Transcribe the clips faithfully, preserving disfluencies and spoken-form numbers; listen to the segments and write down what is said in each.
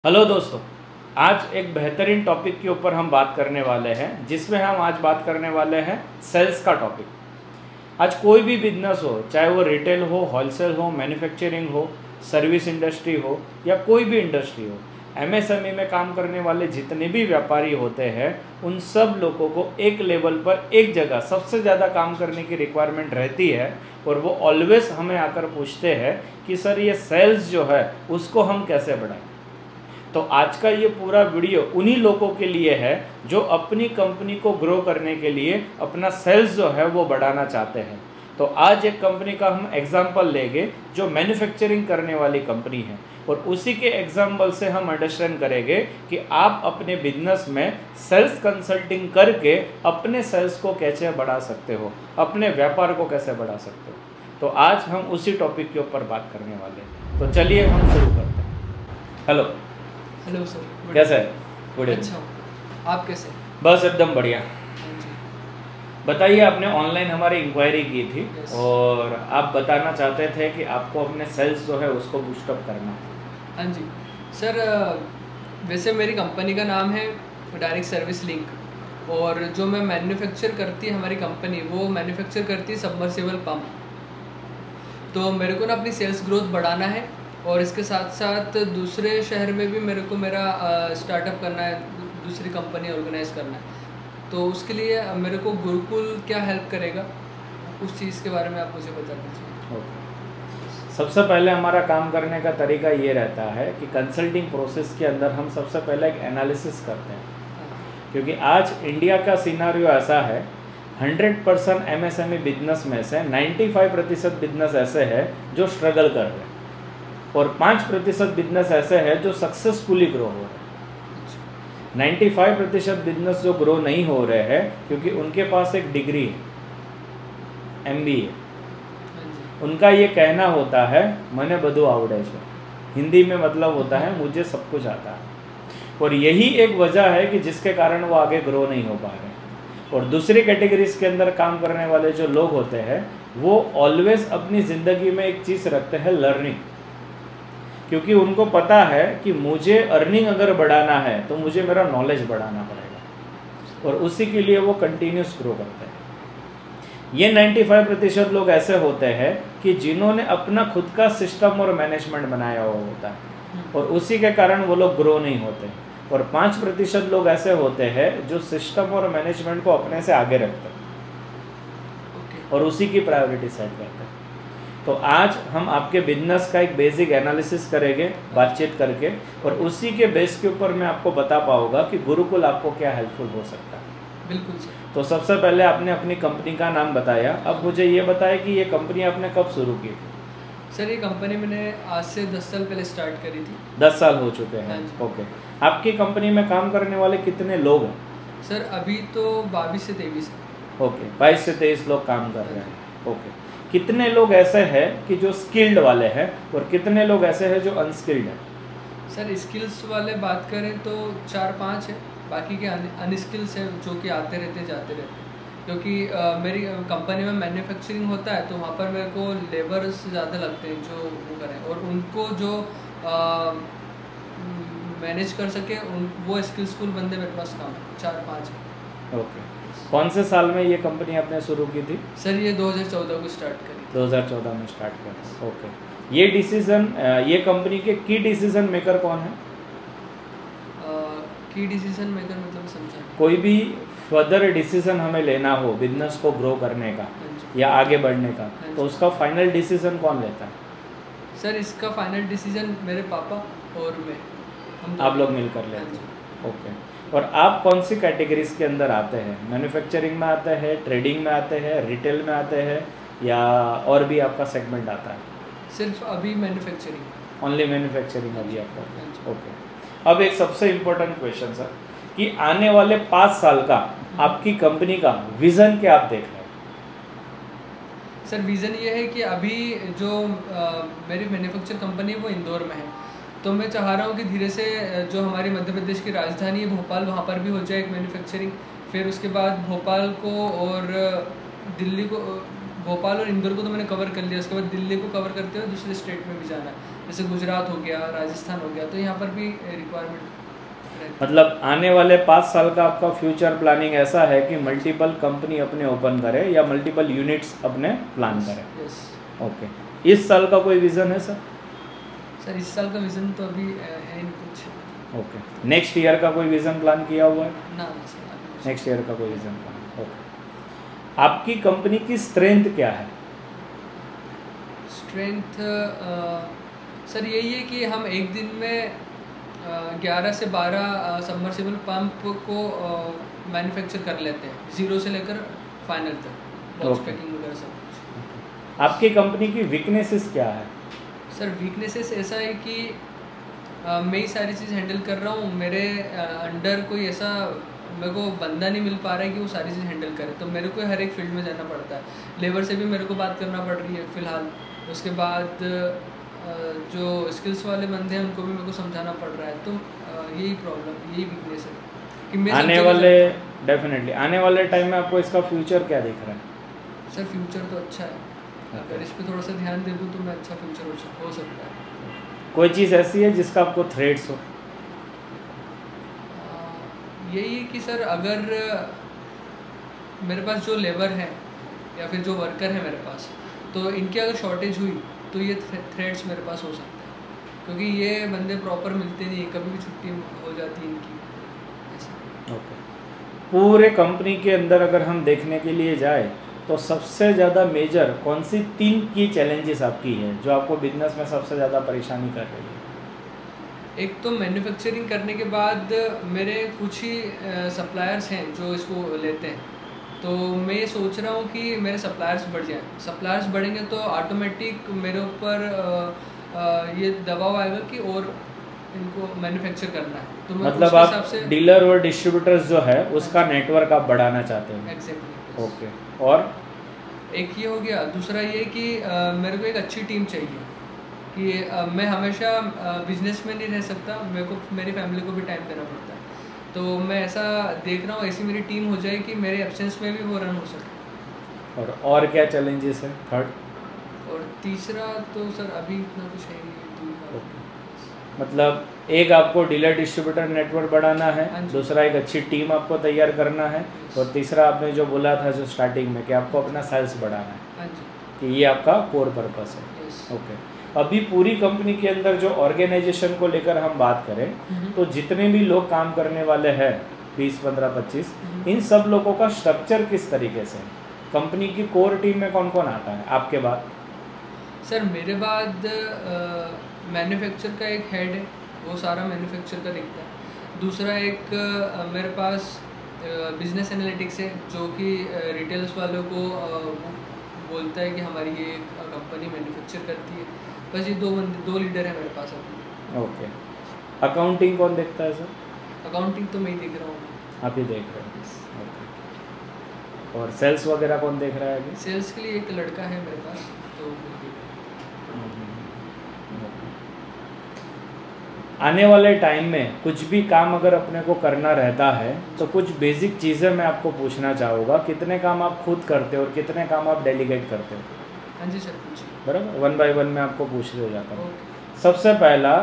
Hello दोस्तों, आज एक बेहतरीन टॉपिक के ऊपर हम बात करने वाले हैं, जिसमें हम आज बात करने वाले हैं सेल्स का टॉपिक। आज कोई भी बिजनेस हो, चाहे वो रिटेल हो, होलसेल हो, मैन्युफैक्चरिंग हो, सर्विस इंडस्ट्री हो या कोई भी इंडस्ट्री हो, एमएसएमई में काम करने वाले जितने भी व्यापारी होते हैं, उन सब लोगों को एक लेवल पर एक जगह सबसे ज़्यादा काम करने की रिक्वायरमेंट रहती है और वो ऑलवेज हमें आकर पूछते हैं कि सर ये सेल्स जो है उसको हम कैसे बढ़ाएं। तो आज का ये पूरा वीडियो उन्हीं लोगों के लिए है जो अपनी कंपनी को ग्रो करने के लिए अपना सेल्स जो है वो बढ़ाना चाहते हैं। तो आज एक कंपनी का हम एग्जांपल लेंगे जो मैन्युफैक्चरिंग करने वाली कंपनी है और उसी के एग्जांपल से हम अंडरस्टैंड करेंगे कि आप अपने बिजनेस में सेल्स कंसल्टिंग करके अपने सेल्स को कैसे बढ़ा सकते हो, अपने व्यापार को कैसे बढ़ा सकते हो। तो आज हम उसी टॉपिक के ऊपर बात करने वाले हैं। तो चलिए हम शुरू करते हैं। हेलो हेलो सर, कैसा है? गुड। अच्छा, आप कैसे? बस एकदम बढ़िया। हाँ जी। बताइए, आपने ऑनलाइन हमारी इंक्वायरी की थी Yes. और आप बताना चाहते थे कि आपको अपने सेल्स जो है उसको बूस्टअप करना है। हाँ जी सर, अ, वैसे मेरी कंपनी का नाम है डायरेक्ट सर्विस लिंक और जो मैं मैन्युफैक्चर करती है हमारी कंपनी, वो मैन्युफैक्चर करती है सबमर्सिबल पंप। तो मेरे को ना अपनी सेल्स ग्रोथ बढ़ाना है और इसके साथ साथ दूसरे शहर में भी मेरे को मेरा स्टार्टअप करना है, दूसरी कंपनी ऑर्गेनाइज करना है। तो उसके लिए मेरे को गुरुकुल क्या हेल्प करेगा, उस चीज़ के बारे में आप मुझे बता दीजिए। ओके। सबसे पहले हमारा काम करने का तरीका ये रहता है कि कंसल्टिंग प्रोसेस के अंदर हम सबसे पहले एक एनालिसिस करते हैं, क्योंकि आज इंडिया का सिनारियो ऐसा है, hundred percent M S M E business में से नाइन्टी फाइव प्रतिशत बिजनेस ऐसे हैं जो स्ट्रगल कर रहे हैं और पाँच प्रतिशत बिजनेस ऐसे हैं जो सक्सेसफुली ग्रो हो रहे हैं। नाइन्टी फाइव प्रतिशत बिजनेस जो ग्रो नहीं हो रहे हैं क्योंकि उनके पास एक डिग्री है, एम बी ए। उनका ये कहना होता है मने बधु आवड़े छे, हिंदी में मतलब होता है मुझे सब कुछ आता है। और यही एक वजह है कि जिसके कारण वो आगे ग्रो नहीं हो पा रहे। और दूसरी कैटेगरीज के अंदर काम करने वाले जो लोग होते हैं वो ऑलवेज अपनी ज़िंदगी में एक चीज़ रखते हैं, लर्निंग। क्योंकि उनको पता है कि मुझे अर्निंग अगर बढ़ाना है तो मुझे मेरा नॉलेज बढ़ाना पड़ेगा और उसी के लिए वो कंटिन्यूस ग्रो करते हैं। ये नाइन्टी फाइव प्रतिशत लोग ऐसे होते हैं कि जिन्होंने अपना खुद का सिस्टम और मैनेजमेंट बनाया हुआ होता है और उसी के कारण वो लोग ग्रो नहीं होते। और पाँच प्रतिशत लोग ऐसे होते हैं जो सिस्टम और मैनेजमेंट को अपने से आगे रखते हैं और उसी की प्रायोरिटी सेट करते हैं। तो आज हम आपके बिजनेस का एक बेसिक एनालिसिस करेंगे बातचीत करके और उसी के बेस के ऊपर मैं आपको बता पाऊंगा कि गुरुकुल आपको क्या हेल्पफुल हो सकता है। बिल्कुल सर। तो सबसे पहले आपने अपनी कंपनी का नाम बताया, अब मुझे ये बताया कि ये कंपनी आपने कब शुरू की थी? सर, ये कंपनी मैंने आज से दस साल पहले स्टार्ट करी थी। दस साल हो चुके हैं। हाँ जी। ओके। आपकी कंपनी में काम करने वाले कितने लोग हैं? सर, अभी तो बाईस से तेईस है। ओके, बाईस से तेईस लोग काम कर रहे हैं। ओके। कितने लोग ऐसे हैं कि जो स्किल्ड वाले हैं और कितने लोग ऐसे हैं जो अनस्किल्ड हैं? सर, स्किल्स वाले बात करें तो चार पाँच है, बाकी के अनस्किल्स है जो कि आते रहते जाते रहते। क्योंकि अ, मेरी कंपनी में मैन्युफैक्चरिंग होता है तो वहाँ पर मेरे को लेबर्स ज़्यादा लगते हैं जो वो करें और उनको जो मैनेज कर सके, उन वो स्किल्सफुल बंदे मेरे पास काम है, चार पाँच है। ओके। कौन से साल में ये कंपनी आपने शुरू की थी? सर, ये दो हज़ार चौदह को स्टार्ट करी। दो हज़ार चौदह में स्टार्ट करा। ओके। ये डिसीजन, ये कंपनी के की डिसीजन मेकर कौन है? की डिसीजन मेकर मतलब समझा? कोई भी फर्दर डिसीजन हमें लेना हो बिजनेस को ग्रो करने का या आगे बढ़ने का, तो उसका फाइनल डिसीजन कौन लेता है? सर, इसका फाइनल डिसीजन मेरे पापा और मैं, हम आप लोग मिलकर लेते हैं। ओके। और आप कौन सी कैटेगरीज के अंदर आते हैं? मैन्युफैक्चरिंग में आते हैं, ट्रेडिंग में आते हैं, रिटेल में आते हैं या और भी आपका सेगमेंट आता है? सिर्फ अभी मैन्युफैक्चरिंग। ओनली मैन्युफैक्चरिंग अभी आपका। ओके। अब एक सबसे इम्पोर्टेंट क्वेश्चन सर, कि आने वाले पाँच साल का आपकी कंपनी का विज़न क्या आप देख रहे हैं? सर, विज़न ये है कि अभी जो आ, मेरी मैन्युफैक्चर कंपनी है वो इंदौर में है, तो मैं चाह रहा हूँ कि धीरे से जो हमारी मध्य प्रदेश की राजधानी है भोपाल, वहाँ पर भी हो जाए एक मैन्युफैक्चरिंग। फिर उसके बाद भोपाल को और दिल्ली को भोपाल और इंदौर को तो मैंने कवर कर लिया, उसके बाद दिल्ली को कवर करते हुए दूसरे स्टेट में भी जाना है, जैसे गुजरात हो गया, राजस्थान हो गया, तो यहाँ पर भी रिक्वायरमेंट। मतलब आने वाले पाँच साल का आपका फ्यूचर प्लानिंग ऐसा है कि मल्टीपल कंपनी अपने ओपन करे या मल्टीपल यूनिट्स अपने प्लान करें। यस। ओके, इस साल का कोई विज़न है सर? सर इस साल का विज़न तो अभी है नहीं कुछ। ओके, नेक्स्ट ईयर का कोई विज़न प्लान किया हुआ है? ना ना सर, नेक्स्ट ईयर का कोई विज़न प्लान। ओके, आपकी कंपनी की स्ट्रेंथ क्या है? स्ट्रेंथ सर यही है कि हम एक दिन में ग्यारह से बारह सबमर्सिबल पंप को मैन्युफैक्चर कर लेते हैं, ज़ीरो से लेकर फाइनल तक, बॉक्स Okay. पैकिंग वगैरह सब कुछ। आपकी कंपनी की वीकनेसेस क्या है? सर वीकनेसेस ऐसा है कि अ, मैं ही सारी चीज़ हैंडल कर रहा हूँ, मेरे अंडर कोई ऐसा मेरे को बंदा नहीं मिल पा रहा है कि वो सारी चीज़ हैंडल करे, तो मेरे को हर एक फील्ड में जाना पड़ता है। लेबर से भी मेरे को बात करना पड़ रही है फ़िलहाल, उसके बाद अ, जो स्किल्स वाले बंदे हैं उनको भी मेरे को समझाना पड़ रहा है, तो अ, यही प्रॉब्लम, यही वीकनेस है कि मैं सब आने जगह वाले जाता डेफिनेटली आने वाले टाइम में आपको इसका फ्यूचर क्या दिख रहा है? हूँ। सर फ्यूचर तो अच्छा है, अगर इस पर थोड़ा सा ध्यान दे दूँ तो मैं अच्छा फ्यूचर हो सक- हो सकता है। कोई चीज़ ऐसी है जिसका आपको थ्रेड्स हो? अ, यही है कि सर अगर मेरे पास जो लेबर है या फिर जो वर्कर है मेरे पास, तो इनकी अगर शॉर्टेज हुई तो ये थ्रेड्स मेरे पास हो सकते हैं, क्योंकि ये बंदे प्रॉपर मिलते नहीं, कभी भी छुट्टी हो जाती है इनकी ऐसा। ओके, पूरे कंपनी के अंदर अगर हम देखने के लिए जाए तो सबसे ज़्यादा मेजर कौन सी तीन की चैलेंजेस आपकी है जो आपको बिजनेस में सबसे ज़्यादा परेशानी कर रही है? एक तो मैन्युफैक्चरिंग करने के बाद मेरे कुछ ही सप्लायर्स हैं जो इसको लेते हैं, तो मैं ये सोच रहा हूँ कि मेरे सप्लायर्स बढ़ जाएं। सप्लायर्स बढ़ेंगे तो ऑटोमेटिक मेरे ऊपर अ, अ, ये दबाव आएगा कि और इनको मैन्युफैक्चर करना है, तो मैं मतलब उसके आप हिसाब से डीलर और डिस्ट्रीब्यूटर्स जो है उसका नेटवर्क आप बढ़ाना चाहते हैं? एग्जैक्टली। ओके, और एक ये हो गया, दूसरा ये कि अ, मेरे को एक अच्छी टीम चाहिए कि अ, मैं हमेशा बिजनेस में नहीं रह सकता, मेरे को मेरी फैमिली को भी टाइम देना पड़ता है, तो मैं ऐसा देख रहा हूँ ऐसी मेरी टीम हो जाए कि मेरे एब्सेंस में भी वो रन हो सके। और और क्या चैलेंजेस है थर्ड? और तीसरा तो सर अभी इतना कुछ है नहीं, दो ही बात है। मतलब एक आपको डीलर डिस्ट्रीब्यूटर नेटवर्क बढ़ाना है, हाँ जी। दूसरा एक अच्छी टीम आपको तैयार करना है, और तीसरा आपने जो बोला था जो स्टार्टिंग में कि आपको अपना सेल्स बढ़ाना है, हाँ जी। कि ये आपका कोर पर्पस है। यस। ओके, अभी पूरी कंपनी के अंदर जो ऑर्गेनाइजेशन को लेकर हम बात करें हम्म। तो जितने भी लोग काम करने वाले हैं बीस पंद्रह पच्चीस, हम्म। इन सब लोगों का स्ट्रक्चर किस तरीके से है? कंपनी की कोर टीम में कौन कौन आता है आपके बाद? सर मेरे बाद मैन्युफैक्चर का एक हेड है, वो सारा मैन्युफैक्चर का देखता है। दूसरा एक अ, मेरे पास बिजनेस एनालिटिक्स है जो कि रिटेल्स वालों को अ, वो बोलता है कि हमारी ये कंपनी मैन्युफैक्चर करती है। बस ये दो बंदे, दो लीडर है मेरे पास अभी। ओके, अकाउंटिंग कौन देखता है सर? अकाउंटिंग तो मैं ही देख रहा हूँ। आप ही देख रहे हैं? ओके, और सेल्स वगैरह कौन देख रहा है अभी? सेल्स के लिए एक लड़का है मेरे पास, तो वो देख आने वाले टाइम में कुछ भी काम अगर अपने को करना रहता है तो कुछ बेसिक चीज़ें मैं आपको पूछना चाहूँगा, कितने काम आप खुद करते हो और कितने काम आप डेलीगेट करते हो? हाँ जी सर, पूछिए। बराबर, वन बाय वन मैं आपको पूछते जाता हूँ। ओके। सबसे पहला,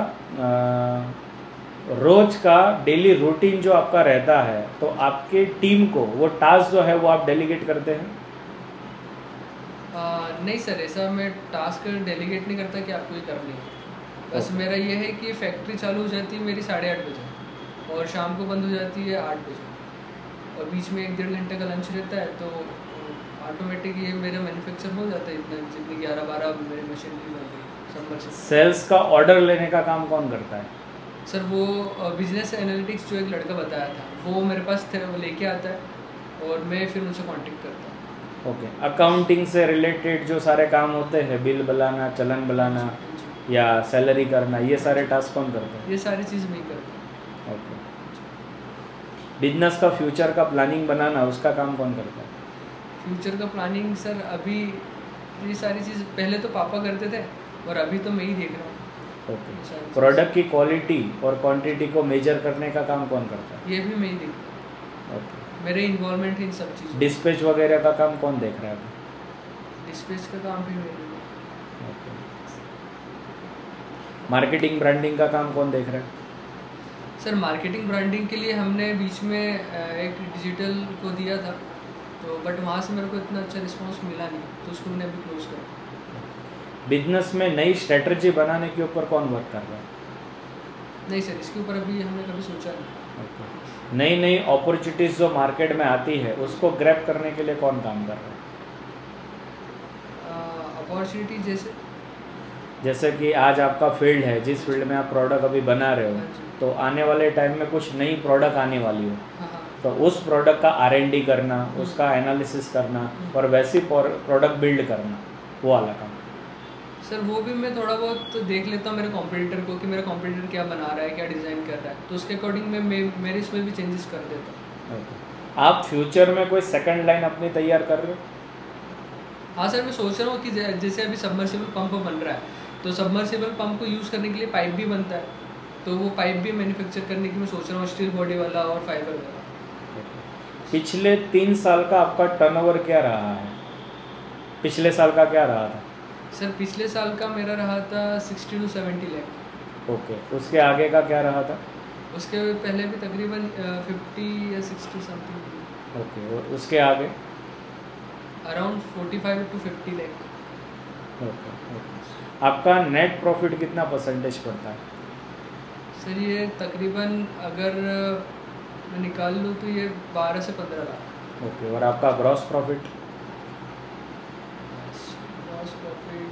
रोज का डेली रूटीन जो आपका रहता है, तो आपके टीम को वो टास्क जो है वो आप डेलीगेट करते हैं? आ, नहीं सर, ऐसा मैं टास्क डेलीगेट नहीं करता कि आपको ये करनी है। बस Okay. मेरा ये है कि फैक्ट्री चालू हो जाती है मेरी साढ़े आठ बजे और शाम को बंद हो जाती है आठ बजे, और बीच में एक डेढ़ घंटे का लंच रहता है, तो ऑटोमेटिक ये मेरा मैन्युफैक्चर हो जाता है इतना, जितनी ग्यारह बारह मेरी मशीनरी बन गई सब से। सेल्स का ऑर्डर लेने का काम कौन करता है? सर वो बिजनेस एनालिटिक्स जो एक लड़का बताया था वो मेरे पास लेके आता है और मैं फिर उनसे कांटेक्ट करता हूँ। ओके, अकाउंटिंग से रिलेटेड जो सारे काम होते हैं, बिल बनाना, चलन बनाना या सैलरी करना, ये सारे टास्क कौन करते हैं? ये सारी चीज़ मैं ही करता हूँ। ओके, बिजनेस का फ्यूचर का प्लानिंग बनाना, उसका काम कौन करता है? फ्यूचर का प्लानिंग सर अभी ये सारी चीज़ पहले तो पापा करते थे और अभी तो मैं ही देख रहा हूँ। ओके, प्रोडक्ट की क्वालिटी और क्वांटिटी को मेजर करने का काम कौन करता है? ये भी मैं ही देखता हूँ। ओके, मेरे इन्वॉल्वमेंट है इन सब चीज़ों। डिस्पैच वगैरह का काम कौन देख रहा है अभी? डिस्प्लेस का काम भी मेरे लिए। मार्केटिंग ब्रांडिंग का काम कौन देख रहा है? सर मार्केटिंग ब्रांडिंग के लिए हमने बीच में अ, एक डिजिटल को दिया था, तो बट वहाँ से मेरे को इतना अच्छा रिस्पांस मिला नहीं, तो उसको मैंने अभी क्लोज कर। बिजनेस में नई स्ट्रेटजी बनाने के ऊपर कौन वर्क कर रहा है? नहीं सर, इसके ऊपर अभी हमने कभी सोचा नहीं। okay. नई नई अपॉर्चुनिटीज़ जो मार्केट में आती है उसको ग्रैब करने के लिए कौन काम कर रहा है? अपॉर्चुनिटी जैसे जैसे कि आज आपका फील्ड है, जिस फील्ड में आप प्रोडक्ट अभी बना रहे हो, तो आने वाले टाइम में कुछ नई प्रोडक्ट आने वाली हो, हाँ हाँ तो उस प्रोडक्ट का आर एन डी करना, उसका एनालिसिस करना और वैसी प्रोडक्ट बिल्ड करना, वो वाला काम। सर वो भी मैं थोड़ा बहुत देख लेता हूँ मेरे कॉम्पिटिटर को कि मेरा कॉम्पिटिटर क्या बना रहा है, क्या डिज़ाइन कर रहा है, तो उसके अकॉर्डिंग मैं मे- मेरे इसमें भी चेंजेस कर देता हूँ। okay. आप फ्यूचर में कोई सेकंड लाइन अपनी तैयार कर रहे हो? हाँ सर, मैं सोच रहा हूँ कि जै- जैसे अभी सबमर्सिबल पंप बन रहा है, तो सबमर्सिबल पंप को यूज़ करने के लिए पाइप भी बनता है, तो वो पाइप भी मैन्युफैक्चर करने की मैं सोच रहा हूँ, स्टील बॉडी वाला और फाइबर वाला। पिछले तीन साल का आपका टर्नओवर क्या रहा है? पिछले साल का क्या रहा था? सर पिछले साल का मेरा रहा था sixty to seventy lakh. Okay, उसके आगे का क्या रहा था? उसके पहले भी तकरीबन फिफ्टी या सिक्सटी समथिंग। ओके, और उसके आगे? Around forty five to fifty lakh. Okay okay. आपका नेट प्रॉफिट कितना परसेंटेज पड़ता है? सर ये तकरीबन अगर मैं निकाल लूँ तो ये बारह से पंद्रह लाख। ओके, और आपका ग्रॉस प्रॉफिट? ग्रॉस प्रॉफिट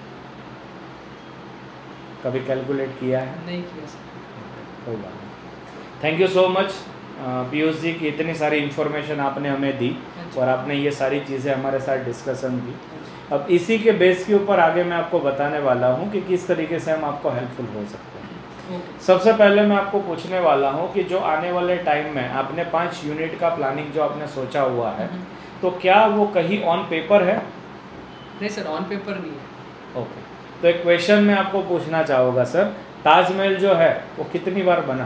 कभी कैलकुलेट किया है? नहीं किया सर। कोई बात नहीं। Thank you so much Piyush ji की इतनी सारी इन्फॉर्मेशन आपने हमें दी और आपने ये सारी चीज़ें हमारे साथ डिस्कशन की। अब इसी के बेस के ऊपर आगे मैं आपको बताने वाला हूँ कि किस तरीके से हम आपको हेल्पफुल हो सकते हैं। ओके। सबसे पहले मैं आपको पूछने वाला हूँ कि जो आने वाले टाइम में आपने पाँच यूनिट का प्लानिंग जो आपने सोचा हुआ है, तो क्या वो कहीं ऑन पेपर है? नहीं सर, ऑन पेपर नहीं है। ओके, तो एक क्वेश्चन मैं आपको पूछना चाहूँगा सर, ताजमहल जो है वो कितनी बार बना?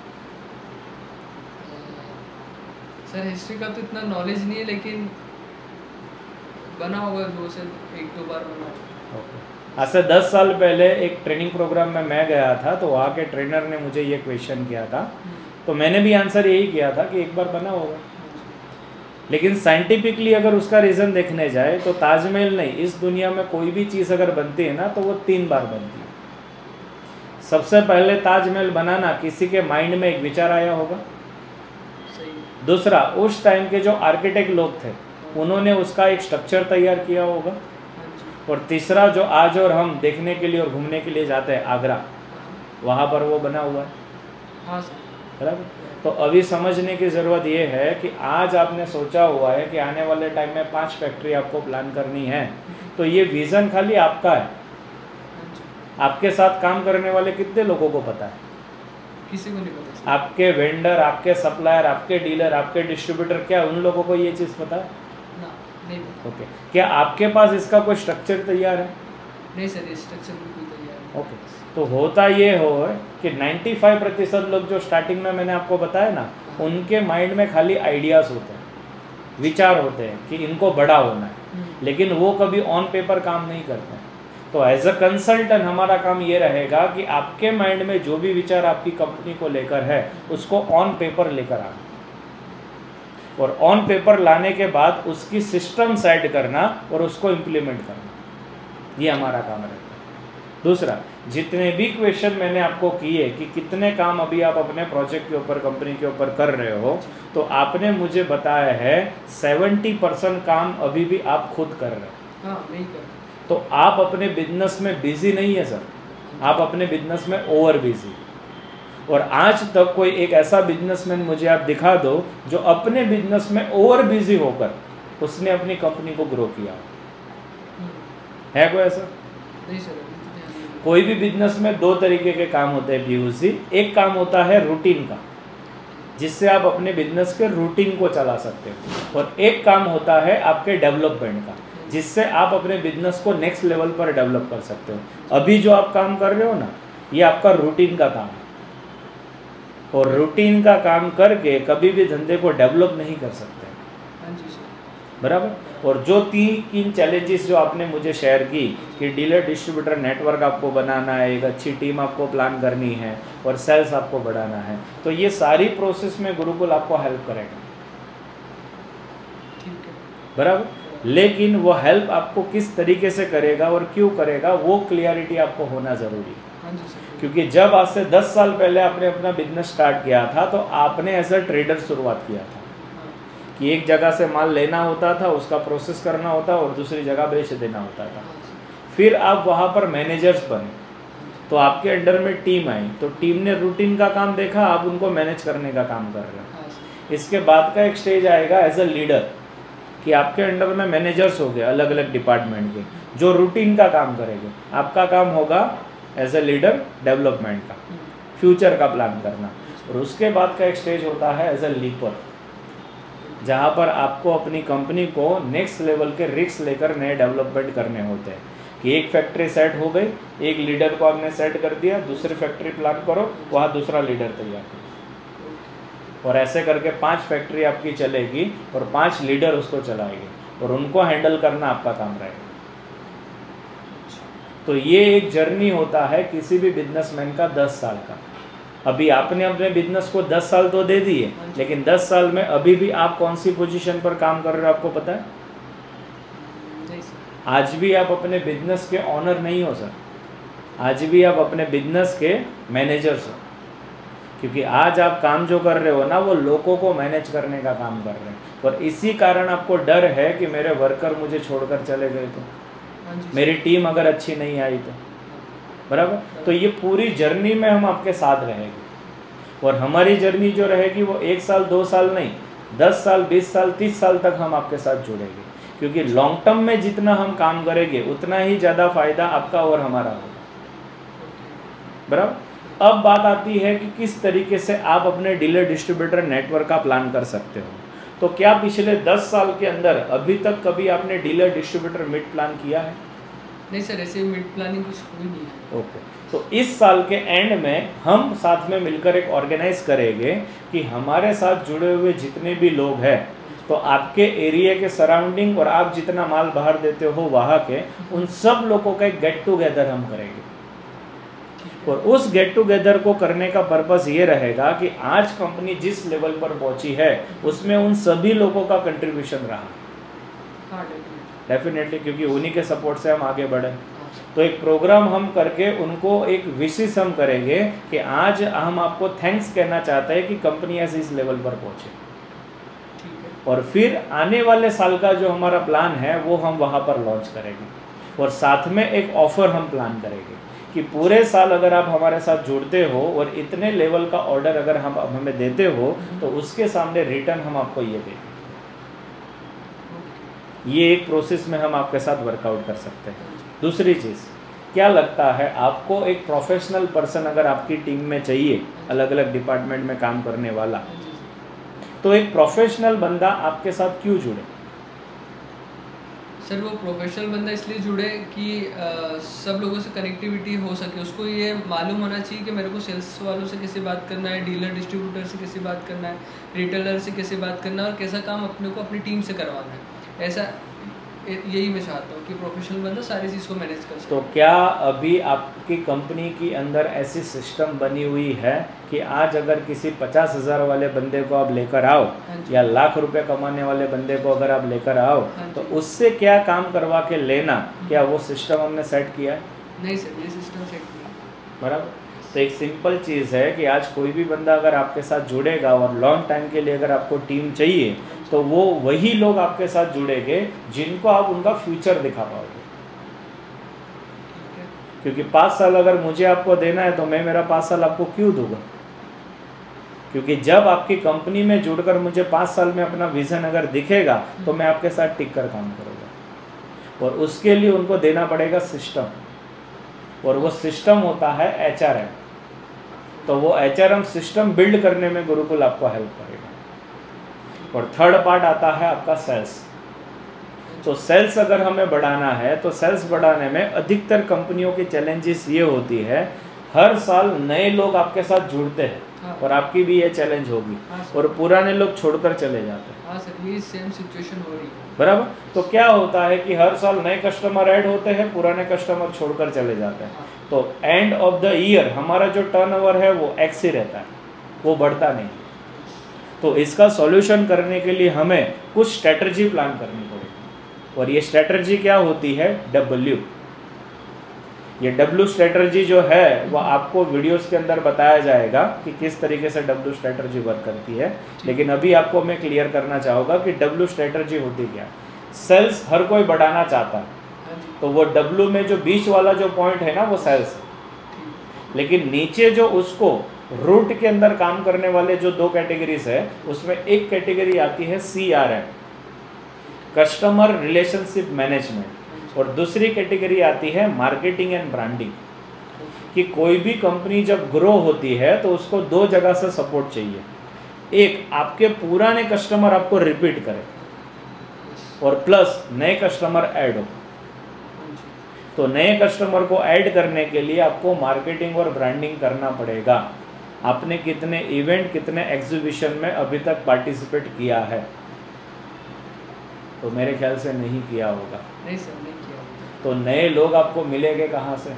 सर हिस्ट्री का तो इतना नॉलेज नहीं है, लेकिन बना होगा दो से एक दो बार बना होगा। ओके, आज से दस साल पहले एक ट्रेनिंग प्रोग्राम में मैं गया था, तो वहाँ के ट्रेनर ने मुझे ये क्वेश्चन किया था, तो मैंने भी आंसर यही किया था कि एक बार बना होगा। लेकिन साइंटिफिकली अगर उसका रीज़न देखने जाए तो ताजमहल नहीं, इस दुनिया में कोई भी चीज़ अगर बनती है ना तो वो तीन बार बनती है। सबसे पहले ताजमहल बनाना किसी के माइंड में एक विचार आया होगा। सही। दूसरा, उस टाइम के जो आर्किटेक्ट लोग थे उन्होंने उसका एक स्ट्रक्चर तैयार किया होगा। हाँ जी। और तीसरा, जो आज और हम देखने के लिए और घूमने के लिए जाते हैं आगरा, वहाँ पर वो बना हुआ है। हाँ सर। बराबर। तो अभी समझने की ज़रूरत ये है कि आज आपने सोचा हुआ है कि आने वाले टाइम में पांच फैक्ट्री आपको प्लान करनी है, तो ये विज़न खाली आपका है। आपके साथ काम करने वाले कितने लोगों को पता है? किसी को नहीं पता सर। आपके वेंडर, आपके सप्लायर, आपके डीलर, आपके डिस्ट्रीब्यूटर, क्या उन लोगों को ये चीज़ पता है? ना, नहीं पता। ओके, क्या आपके पास इसका कोई स्ट्रक्चर तैयार है? नहीं सर, ये स्ट्रक्चर बिल्कुल तैयार है। ओके, तो होता ये हो कि पचानवे प्रतिशत लोग जो स्टार्टिंग में मैंने आपको बताया ना, उनके माइंड में खाली आइडियाज़ होते हैं, विचार होते हैं कि इनको बड़ा होना है, लेकिन वो कभी ऑन पेपर काम नहीं करते हैं। तो एज अ कंसल्टेंट हमारा काम ये रहेगा कि आपके माइंड में जो भी विचार आपकी कंपनी को लेकर है उसको ऑन पेपर लेकर आना, और ऑन पेपर लाने के बाद उसकी सिस्टम सेट करना और उसको इम्प्लीमेंट करना, ये हमारा काम रहेगा। दूसरा, जितने भी क्वेश्चन मैंने आपको किए कि कितने काम अभी आप अपने प्रोजेक्ट के ऊपर, कंपनी के ऊपर कर रहे हो, तो आपने मुझे बताया है सत्तर परसेंट काम अभी भी आप खुद कर रहे हो। हाँ, नहीं कर। तो आप अपने बिजनेस में बिजी नहीं है सर, आप अपने बिजनेस में ओवर बिजी। और आज तक कोई एक ऐसा बिजनेसमैन मुझे आप दिखा दो जो अपने बिजनेस में ओवर बिजी होकर उसने अपनी कंपनी को ग्रो किया है? कोई ऐसा? नहीं सर, अभी तो ध्यान नहीं। कोई भी बिजनेस में दो तरीके के काम होते हैं पीयूष जी। एक काम होता है रूटीन का, जिससे आप अपने बिजनेस के रूटीन को चला सकते हो, और एक काम होता है आपके डेवलपमेंट का, जिससे आप अपने बिजनेस को नेक्स्ट लेवल पर डेवलप कर सकते हो। अभी जो आप काम कर रहे हो ना, ये आपका रूटीन का काम है, और रूटीन का काम करके कभी भी धंधे को डेवलप नहीं कर सकते। हाँ जी सर। बराबर। और जो तीन तीन चैलेंजेस जो आपने मुझे शेयर की कि डीलर डिस्ट्रीब्यूटर नेटवर्क आपको बनाना है, एक अच्छी टीम आपको प्लान करनी है और सेल्स आपको बढ़ाना है, तो ये सारी प्रोसेस में गुरुकुल आपको हेल्प करेगा, बराबर। लेकिन वो हेल्प आपको किस तरीके से करेगा और क्यों करेगा वो क्लियरिटी आपको होना ज़रूरी है। क्योंकि जब आज से दस साल पहले आपने अपना बिजनेस स्टार्ट किया था तो आपने एज अ ट्रेडर शुरुआत किया था कि एक जगह से माल लेना होता था, उसका प्रोसेस करना होता और दूसरी जगह बेच देना होता था। फिर आप वहाँ पर मैनेजर्स बने तो आपके अंडर में टीम आई, तो टीम ने रूटीन का काम देखा, आप उनको मैनेज करने का काम कर रहे हो। इसके बाद का एक स्टेज आएगा एज अ लीडर कि आपके अंडर में मैनेजर्स हो गए अलग अलग डिपार्टमेंट के जो रूटीन का काम करेंगे। आपका काम होगा एज अ लीडर डेवलपमेंट का, फ्यूचर का प्लान करना। और उसके बाद का एक स्टेज होता है एज अ लीपर, जहाँ पर आपको अपनी कंपनी को नेक्स्ट लेवल के रिस्क लेकर नए डेवलपमेंट करने होते हैं कि एक फैक्ट्री सेट हो गई, एक लीडर को आपने सेट कर दिया, दूसरी फैक्ट्री प्लान करो, वहाँ दूसरा लीडर तैयार करो, और ऐसे करके पांच फैक्ट्री आपकी चलेगी और पांच लीडर उसको चलाएंगे और उनको हैंडल करना आपका काम रहेगा। तो ये एक जर्नी होता है किसी भी बिजनेसमैन का दस साल का। अभी आपने अपने बिजनेस को दस साल तो दे दिए, लेकिन दस साल में अभी भी आप कौन सी पोजीशन पर काम कर रहे हो आपको पता है? आज भी आप अपने बिजनेस के ऑनर नहीं हो सर, आज भी आप अपने बिजनेस के मैनेजर्स हो, क्योंकि आज आप काम जो कर रहे हो ना वो लोगों को मैनेज करने का काम कर रहे हैं। और इसी कारण आपको डर है कि मेरे वर्कर मुझे छोड़कर चले गए तो, मेरी टीम अगर अच्छी नहीं आई तो, बराबर। तो ये पूरी जर्नी में हम आपके साथ रहेंगे और हमारी जर्नी जो रहेगी वो एक साल दो साल नहीं, दस साल बीस साल तीस साल तक हम आपके साथ जुड़ेंगे, क्योंकि लॉन्ग टर्म में जितना हम काम करेंगे उतना ही ज़्यादा फायदा आपका और हमारा होगा, बराबर। अब बात आती है कि किस तरीके से आप अपने डीलर डिस्ट्रीब्यूटर नेटवर्क का प्लान कर सकते हो। तो क्या पिछले दस साल के अंदर अभी तक कभी आपने डीलर डिस्ट्रीब्यूटर मिड प्लान किया है? नहीं सर, ऐसे मिड प्लानिंग कुछ हुई नहीं है। ओके, तो इस साल के एंड में हम साथ में मिलकर एक ऑर्गेनाइज करेंगे कि हमारे साथ जुड़े हुए जितने भी लोग हैं, तो आपके एरिया के सराउंडिंग और आप जितना माल बाहर देते हो वहाँ के उन सब लोगों का एक गेट टुगेदर हम करेंगे। और उस गेट टुगेदर को करने का पर्पस ये रहेगा कि आज कंपनी जिस लेवल पर पहुंची है उसमें उन सभी लोगों का कंट्रीब्यूशन रहा, डेफिनेटली, क्योंकि उन्हीं के सपोर्ट से हम आगे बढ़े। तो एक प्रोग्राम हम करके उनको एक विशेष हम करेंगे कि आज हम आपको थैंक्स कहना चाहते हैं कि कंपनी ऐसे इस लेवल पर पहुंचे, और फिर आने वाले साल का जो हमारा प्लान है वो हम वहाँ पर लॉन्च करेंगे। और साथ में एक ऑफ़र हम प्लान करेंगे कि पूरे साल अगर आप हमारे साथ जुड़ते हो और इतने लेवल का ऑर्डर अगर हम हमें देते हो तो उसके सामने रिटर्न हम आपको ये देंगे। ये एक प्रोसेस में हम आपके साथ वर्कआउट कर सकते हैं। दूसरी चीज़, क्या लगता है आपको एक प्रोफेशनल पर्सन अगर आपकी टीम में चाहिए, अलग अलग डिपार्टमेंट में काम करने वाला, तो एक प्रोफेशनल बंदा आपके साथ क्यों जुड़े? सर वो प्रोफेशनल बंदा इसलिए जुड़े कि आ, सब लोगों से कनेक्टिविटी हो सके। उसको ये मालूम होना चाहिए कि मेरे को सेल्स वालों से कैसे बात करना है, डीलर डिस्ट्रीब्यूटर से कैसे बात करना है, रिटेलर से कैसे बात करना है और कैसा काम अपने को अपनी टीम से करवाना है। ऐसा यही मैं चाहता हूँ कि प्रोफेशनल बंदा सारी चीज़ को मैनेज कर सके। तो क्या अभी आपकी कंपनी के अंदर ऐसी सिस्टम बनी हुई है कि आज अगर किसी पचास हज़ार वाले बंदे को आप लेकर आओ या लाख रुपए कमाने वाले बंदे को अगर आप लेकर आओ तो उससे क्या काम करवा के लेना, क्या वो सिस्टम हमने सेट किया है? नहीं सर, ये सिस्टम सेट किया, बराबर। तो एक सिंपल चीज़ है कि आज कोई भी बंदा अगर आपके साथ जुड़ेगा और लॉन्ग टाइम के लिए अगर आपको टीम चाहिए तो वो वही लोग आपके साथ जुड़ेंगे जिनको आप उनका फ्यूचर दिखा पाओगे। क्योंकि पाँच साल अगर मुझे आपको देना है तो मैं मेरा पाँच साल आपको क्यों दूंगा? क्योंकि जब आपकी कंपनी में जुड़कर मुझे पाँच साल में अपना विजन अगर दिखेगा तो मैं आपके साथ टिक कर काम करूँगा। और उसके लिए उनको देना पड़ेगा सिस्टम, और वो सिस्टम होता है एच आर एम। तो वो H R M system build करने में गुरुकुल आपको हेल्प करेगा। और थर्ड पार्ट आता है आपका सेल्स। तो सेल्स अगर हमें बढ़ाना है तो सेल्स बढ़ाने में अधिकतर कंपनियों की चैलेंजेस ये होती है, हर साल नए लोग आपके साथ जुड़ते हैं हाँ। और आपकी भी ये चैलेंज होगी, हाँ सर। और पुराने लोग छोड़कर चले जाते हैं। हाँ सर, ये सेम सिचुएशन हो रही है। बराबर। तो क्या होता है कि हर साल नए कस्टमर ऐड होते हैं, पुराने कस्टमर छोड़कर चले जाते हैं। हाँ। तो एंड ऑफ द ईयर हमारा जो टर्नओवर है वो एक्स ही रहता है, वो बढ़ता नहीं। तो इसका सॉल्यूशन करने के लिए हमें कुछ स्ट्रेटजी प्लान करनी पड़ेगी, और ये स्ट्रेटजी क्या होती है? डब्ल्यू। ये डब्ल्यू स्ट्रेटजी जो है वो आपको वीडियोस के अंदर बताया जाएगा कि किस तरीके से डब्ल्यू स्ट्रेटजी वर्क करती है, लेकिन अभी आपको मैं क्लियर करना चाहूँगा कि डब्ल्यू स्ट्रेटजी होती क्या। सेल्स हर कोई बढ़ाना चाहता है, तो वो डब्ल्यू में जो बीच वाला जो पॉइंट है ना वो सेल्स है, लेकिन नीचे जो उसको रूट के अंदर काम करने वाले जो दो कैटेगरीज है, उसमें एक कैटेगरी आती है C R M, customer relationship management, और दूसरी कैटेगरी आती है मार्केटिंग एंड ब्रांडिंग। कि कोई भी कंपनी जब ग्रो होती है तो उसको दो जगह से सपोर्ट चाहिए। एक, आपके पुराने कस्टमर आपको रिपीट करें, और प्लस नए कस्टमर ऐड हो। तो नए कस्टमर को ऐड करने के लिए आपको मार्केटिंग और ब्रांडिंग करना पड़ेगा। आपने कितने इवेंट, कितने एग्जीबिशन में अभी तक पार्टिसिपेट किया है? तो मेरे ख्याल से नहीं किया होगा। नहीं सर, नहीं किया। तो नए लोग आपको मिलेंगे कहाँ से?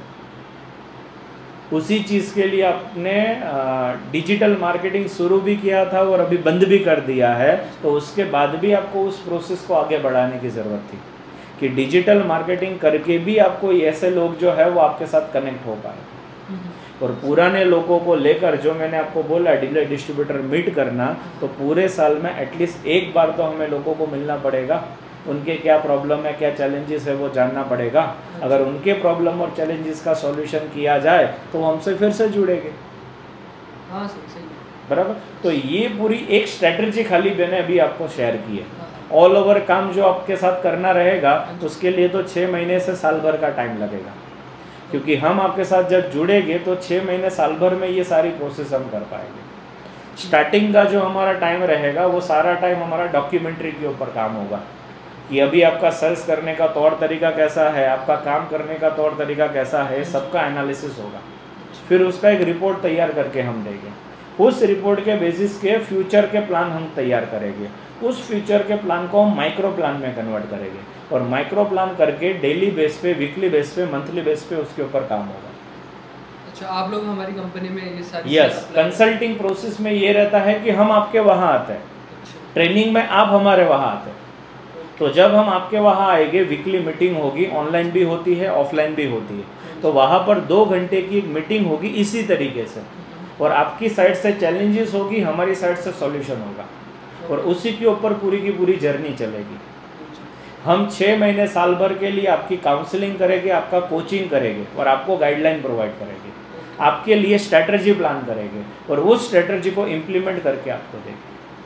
उसी चीज़ के लिए आपने डिजिटल मार्केटिंग शुरू भी किया था और अभी बंद भी कर दिया है, तो उसके बाद भी आपको उस प्रोसेस को आगे बढ़ाने की ज़रूरत थी कि डिजिटल मार्केटिंग करके भी आपको ऐसे लोग जो है वो आपके साथ कनेक्ट हो पाए। और पुराने लोगों को लेकर जो मैंने आपको बोला डीलर डिस्ट्रीब्यूटर मीट करना, तो पूरे साल में एटलीस्ट एक बार तो हमें लोगों को मिलना पड़ेगा, उनके क्या प्रॉब्लम है, क्या चैलेंजेस है वो जानना पड़ेगा। अगर उनके प्रॉब्लम और चैलेंजेस का सॉल्यूशन किया जाए तो हमसे फिर से जुड़ेंगे। हाँ सर, सही बराबर। तो ये पूरी एक स्ट्रेटजी खाली मैंने अभी आपको शेयर की है। ऑल ओवर काम जो आपके साथ करना रहेगा उसके लिए तो छः महीने से साल भर का टाइम लगेगा, क्योंकि हम आपके साथ जब जुड़ेंगे तो छः महीने साल भर में ये सारी प्रोसेस हम कर पाएंगे। स्टार्टिंग का जो हमारा टाइम रहेगा वो सारा टाइम हमारा डॉक्यूमेंट्री के ऊपर काम होगा कि अभी आपका सेल्स करने का तौर तरीका कैसा है, आपका काम करने का तौर तरीका कैसा है, सबका एनालिसिस होगा। फिर उसका एक रिपोर्ट तैयार करके हम देंगे। उस रिपोर्ट के बेसिस के फ्यूचर के प्लान हम तैयार करेंगे। उस फ्यूचर के प्लान को हम माइक्रो प्लान में कन्वर्ट करेंगे, और माइक्रो प्लान करके डेली बेस पे, वीकली बेस पे, मंथली बेस पे उसके ऊपर काम होगा। अच्छा, आप लोग हमारी कंपनी में ये सारी यस, कंसल्टिंग प्रोसेस में ये रहता है कि हम आपके वहाँ आते हैं, ट्रेनिंग में आप हमारे वहाँ आते हैं। तो जब हम आपके वहाँ आएंगे, वीकली मीटिंग होगी, ऑनलाइन भी होती है, ऑफलाइन भी होती है। तो वहाँ पर दो घंटे की एक मीटिंग होगी इसी तरीके से, और आपकी साइड से चैलेंजेस होगी, हमारी साइड से सॉल्यूशन होगा, और उसी के ऊपर पूरी की पूरी जर्नी चलेगी। हम छः महीने साल भर के लिए आपकी काउंसलिंग करेंगे, आपका कोचिंग करेंगे, और आपको गाइडलाइन प्रोवाइड करेंगे, आपके लिए स्ट्रेटजी प्लान करेंगे, और उस स्ट्रेटजी को इम्प्लीमेंट करके आपको देंगे।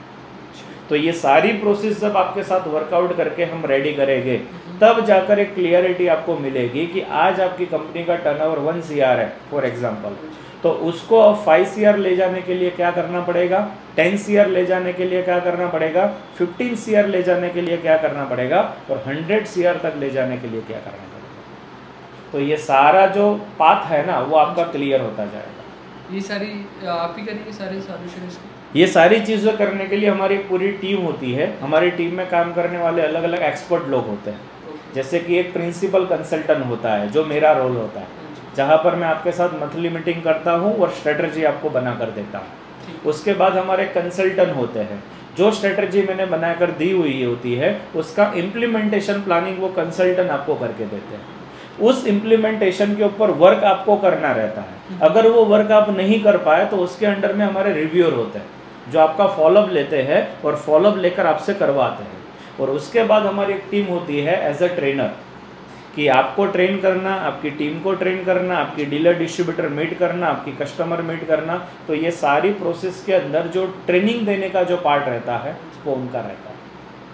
तो ये सारी प्रोसेस जब आपके साथ वर्कआउट करके हम रेडी करेंगे, तब जाकर एक क्लियरिटी आपको मिलेगी कि आज आपकी कंपनी का टर्नओवर वन सी आर है फॉर एग्जांपल, तो उसको अब फाइव सी आर ले जाने के लिए क्या करना पड़ेगा, टेन सी आर ले जाने के लिए क्या करना पड़ेगा, फिफ्टीन सी आर ले जाने के लिए क्या करना पड़ेगा, और हंड्रेड सी आर तक ले जाने के लिए क्या करना पड़ेगा। तो ये सारा जो पाथ है ना वो आपका क्लियर होता जाएगा। ये सारी आप ही करेंगे सारे सॉल्यूशन इसके? ये सारी चीज़ें करने के लिए हमारी पूरी टीम होती है। हमारी टीम में काम करने वाले अलग अलग एक्सपर्ट लोग होते हैं। जैसे कि एक प्रिंसिपल कंसल्टेंट होता है जो मेरा रोल होता है, जहाँ पर मैं आपके साथ मंथली मीटिंग करता हूँ और स्ट्रेटजी आपको बना कर देता हूँ। उसके बाद हमारे कंसल्टेंट होते हैं, जो स्ट्रेटजी मैंने बनाकर दी हुई होती है उसका इम्प्लीमेंटेशन प्लानिंग वो कंसल्टेंट आपको करके देते हैं। उस इम्प्लीमेंटेशन के ऊपर वर्क आपको करना रहता है। अगर वो वर्क आप नहीं कर पाए तो उसके अंडर में हमारे रिव्यूअर होते हैं जो आपका फॉलोअप लेते हैं और फॉलोअप लेकर आपसे करवाते हैं। और उसके बाद हमारी एक टीम होती है एज अ ट्रेनर, कि आपको ट्रेन करना, आपकी टीम को ट्रेन करना, आपकी डीलर डिस्ट्रीब्यूटर मीट करना, आपकी कस्टमर मीट करना। तो ये सारी प्रोसेस के अंदर जो ट्रेनिंग देने का जो पार्ट रहता है वो उनका रहता है।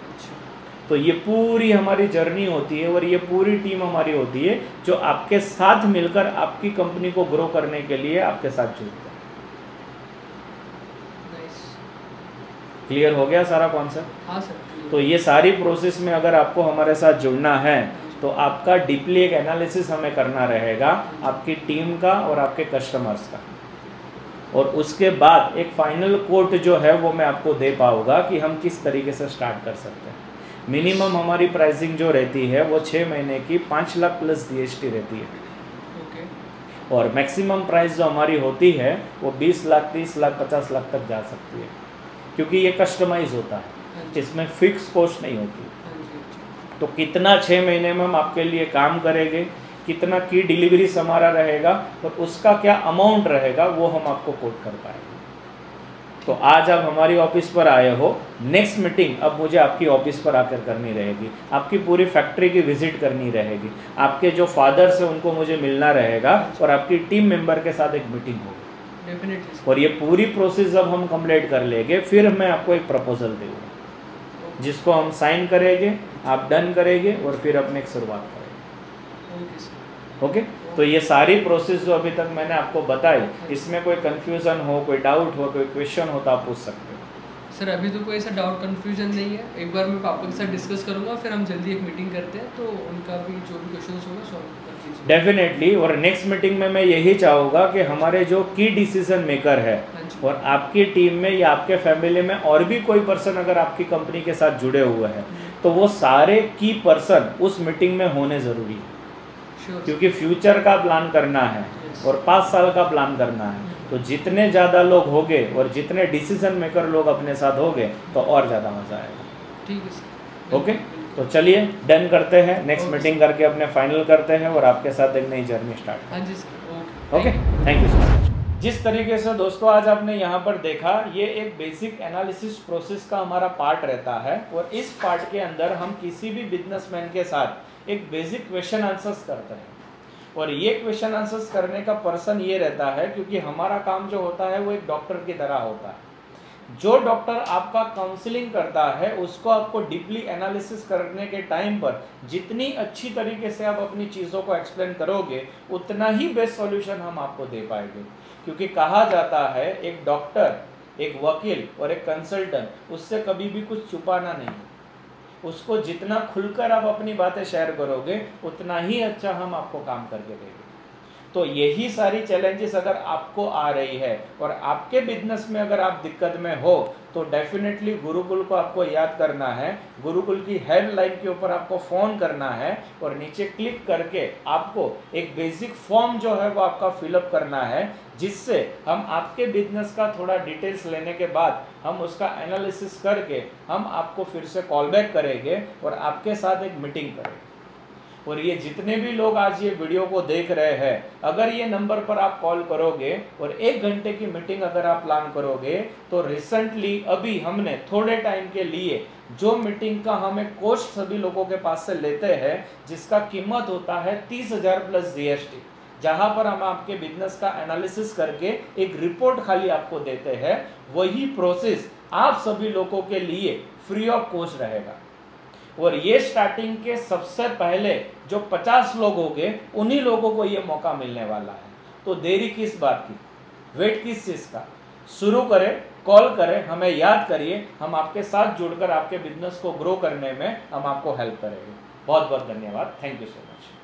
तो ये पूरी हमारी जर्नी होती है और ये पूरी टीम हमारी होती है जो आपके साथ मिलकर आपकी कंपनी को ग्रो करने के लिए आपके साथ जुड़ते हैं। क्लियर हो गया सारा कॉन्सेप्ट? हाँ सर। तो ये सारी प्रोसेस में अगर आपको हमारे साथ जुड़ना है तो आपका डीपली एक एनालिसिस हमें करना रहेगा, आपकी टीम का और आपके कस्टमर्स का। और उसके बाद एक फाइनल कोट जो है वो मैं आपको दे पाऊँगा कि हम किस तरीके से स्टार्ट कर सकते हैं। मिनिमम हमारी प्राइसिंग जो रहती है वो छः महीने की पाँच लाख प्लस जीएसटी रहती है। ओके। और मैक्सिमम प्राइस जो हमारी होती है वो बीस लाख तीस लाख पचास लाख तक जा सकती है, क्योंकि ये कस्टमाइज होता है, इसमें फिक्स कॉस्ट नहीं होती। तो कितना छः महीने में हम आपके लिए काम करेंगे, कितना की डिलीवरीज हमारा रहेगा और उसका क्या अमाउंट रहेगा वो हम आपको कोट कर पाएंगे। तो आज आप हमारी ऑफिस पर आए हो, नेक्स्ट मीटिंग अब मुझे आपकी ऑफिस पर आकर करनी रहेगी, आपकी पूरी फैक्ट्री की विजिट करनी रहेगी, आपके जो फादर्स हैं उनको मुझे मिलना रहेगा और आपकी टीम मेंबर के साथ एक मीटिंग होगी डेफिनेटली। और ये पूरी प्रोसेस जब हम कंप्लीट कर लेंगे फिर मैं आपको एक प्रपोजल दूँगा जिसको हम साइन करेंगे, आप डन करेंगे और फिर अपने एक शुरुआत करेंगे। ओके, तो ये सारी प्रोसेस जो अभी तक मैंने आपको बताई, इसमें कोई कंफ्यूजन हो, कोई डाउट हो, कोई क्वेश्चन हो तो आप पूछ सकते हो। सर अभी तो कोई ऐसा डाउट कंफ्यूजन नहीं है, एक बार मैं पापा के साथ डिस्कस करूंगा, फिर हम जल्दी एक मीटिंग करते हैं तो उनका भी जो भी क्वेश्चंस होगा सॉल्व कर दीजिए। डेफिनेटली, और नेक्स्ट मीटिंग में मैं यही चाहूँगा कि हमारे जो की डिसीजन मेकर है और आपकी टीम में या आपके फैमिली में और भी कोई पर्सन अगर आपकी कंपनी के साथ जुड़े हुए हैं तो वो सारे की पर्सन उस मीटिंग में होने ज़रूरी है, क्योंकि फ्यूचर का प्लान करना है और पाँच साल का प्लान करना है। तो जितने ज़्यादा लोग होंगे और जितने डिसीजन मेकर लोग अपने साथ होंगे तो और ज़्यादा मज़ा आएगा। ठीक है सर। ओके, तो चलिए डन करते हैं, नेक्स्ट मीटिंग करके अपने फाइनल करते हैं और आपके साथ एक नई जर्नी स्टार्ट। हाँ जी sir. Okay, thank you so much. जिस तरीके से दोस्तों आज आपने यहाँ पर देखा, ये एक बेसिक एनालिसिस प्रोसेस का हमारा पार्ट रहता है और इस पार्ट के अंदर हम किसी भी बिजनेसमैन के साथ एक बेसिक क्वेश्चन आंसर्स करते हैं और ये क्वेश्चन आंसर्स करने का पर्सन ये रहता है, क्योंकि हमारा काम जो होता है वो एक डॉक्टर की तरह होता है। जो डॉक्टर आपका काउंसलिंग करता है उसको आपको डीपली एनालिसिस करने के टाइम पर जितनी अच्छी तरीके से आप अपनी चीज़ों को एक्सप्लेन करोगे उतना ही बेस्ट सॉल्यूशन हम आपको दे पाएंगे। क्योंकि कहा जाता है एक डॉक्टर, एक वकील और एक कंसल्टेंट उससे कभी भी कुछ छुपाना नहीं है, उसको जितना खुलकर आप अपनी बातें शेयर करोगे उतना ही अच्छा हम आपको काम करके देंगे। तो यही सारी चैलेंजेस अगर आपको आ रही है और आपके बिजनेस में अगर आप दिक्कत में हो तो डेफिनेटली गुरुकुल को आपको याद करना है, गुरुकुल की हेल्पलाइन के ऊपर आपको फ़ोन करना है और नीचे क्लिक करके आपको एक बेसिक फॉर्म जो है वो आपका फिलअप करना है, जिससे हम आपके बिजनेस का थोड़ा डिटेल्स लेने के बाद हम उसका एनालिसिस करके हम आपको फिर से कॉल बैक करेंगे और आपके साथ एक मीटिंग करेंगे। और ये जितने भी लोग आज ये वीडियो को देख रहे हैं, अगर ये नंबर पर आप कॉल करोगे और एक घंटे की मीटिंग अगर आप प्लान करोगे तो रिसेंटली अभी हमने थोड़े टाइम के लिए जो मीटिंग का हमें कॉस्ट सभी लोगों के पास से लेते हैं जिसका कीमत होता है तीस हजार प्लस जीएसटी, जहां पर हम आपके बिजनेस का एनालिसिस करके एक रिपोर्ट खाली आपको देते हैं, वही प्रोसेस आप सभी लोगों के लिए फ्री ऑफ कॉस्ट रहेगा। और ये स्टार्टिंग के सबसे पहले जो पचास लोग होंगे उन्हीं लोगों को ये मौका मिलने वाला है। तो देरी किस बात की, वेट किस चीज़ का, शुरू करें, कॉल करें, हमें याद करिए, हम आपके साथ जुड़कर आपके बिजनेस को ग्रो करने में हम आपको हेल्प करेंगे। बहुत बहुत धन्यवाद, थैंक यू सो मच।